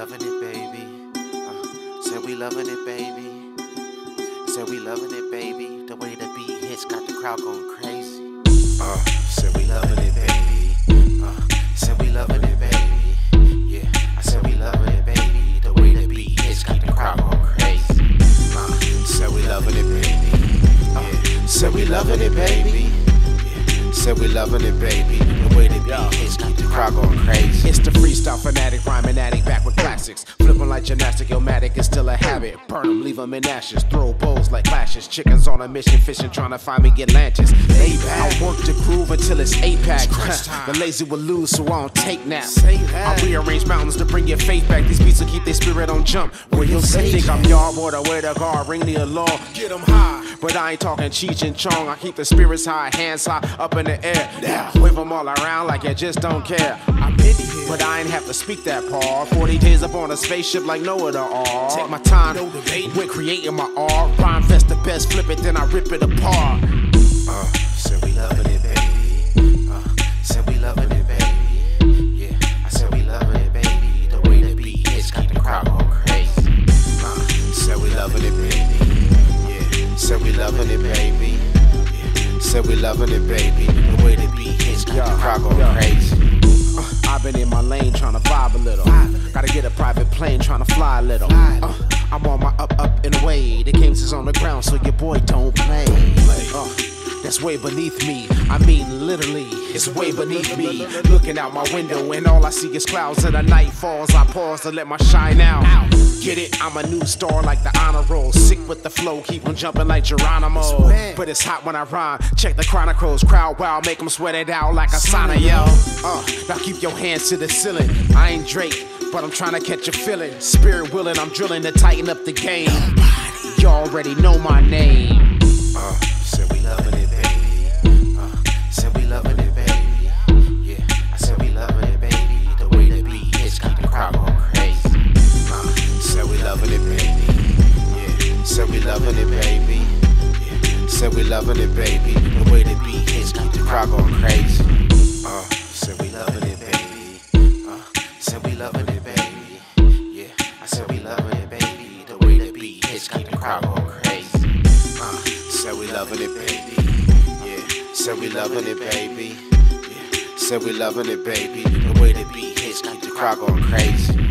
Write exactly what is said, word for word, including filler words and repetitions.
loving it, baby. Uh, said we loving it, baby. Said we loving it, baby. The way the beat hits got the crowd going crazy. Uh, said we loving it, baby. Uh, said we loving it, baby. Yeah, I said we loving it, baby. The way the beat hits got the crowd going crazy. Uh, said we loving it, baby. Uh, said we loving it, baby. Said we loving it, baby. The way the beat hits keep the crowd going crazy. It's the freestyle fanatic, rhyming addict, back with classics. Flipping like gymnastic, Illmatic is still a habit. Burn them, leave them in ashes. Throw bowls like clashes. Chickens on a mission, fishing, trying to find me, get lanches. I work the groove until it's eight pack. The lazy will lose, so I don't take naps. I rearrange mountains to bring your faith back. These beats will keep their spirit on jump. Where you'll say, think I'm yard boy, the way the guard, ring the alarm. Get them high. But I ain't talking Cheech and Chong. I keep the spirits high, hands high, up in the air. Yeah, wave them all around like you just don't care. I'm in here, but I ain't have to speak that part. forty days up on a spaceship like Noah the Ark. Take my time, no debate. We're creating my art. Rhyme fest the best, flip it, then I rip it apart. Uh, said we loving it, baby. Uh, said we loving it, baby. Yeah, I said we loving it, baby. The way the beat hits got the crowd going crazy. Uh, said we loving it, baby. Yeah, said we loving it, baby. Said we loving it, baby. The way the beat hits got the crowd going crazy. Uh, I've been in my lane trying to vibe a little. Gotta get a private plane trying to fly a little. Uh, I'm on my up, up and away. The games is on the ground, so your boy don't play. Uh, that's way beneath me. I mean, literally, it's way beneath me. Looking out my window, and all I see is clouds. And the night falls, I pause to let my shine out. Get it? I'm a new star like the honor roll. Sick with the flow, keep on jumping like Geronimo. But it's hot when I rhyme. Check the chronicles, crowd wow, make them sweat it out like a sauna, yo. Uh, now keep your hands to the ceiling. I ain't Drake, but I'm trying to catch a feeling. Spirit willing, I'm drilling to tighten up the game. You already know my name. Uh, said we loving it, baby. Uh, said we loving it, baby. Yeah, I said we loving it, baby. The way the beat hits keep the crowd going crazy. Uh, said we loving it, baby. Yeah, said we loving it, baby. Yeah, said we loving it, baby. The way the beat hits keep the crowd going crazy. Uh, said we loving it, baby. Uh, said we loving it, baby. Yeah, I said we loving it, baby. The way the beat hits keep the crowd going crazy. Uh, said we loving it, baby. Yeah, said we loving it, baby. Yeah, said we loving it, baby. The way the beat hits keep the crowd going crazy.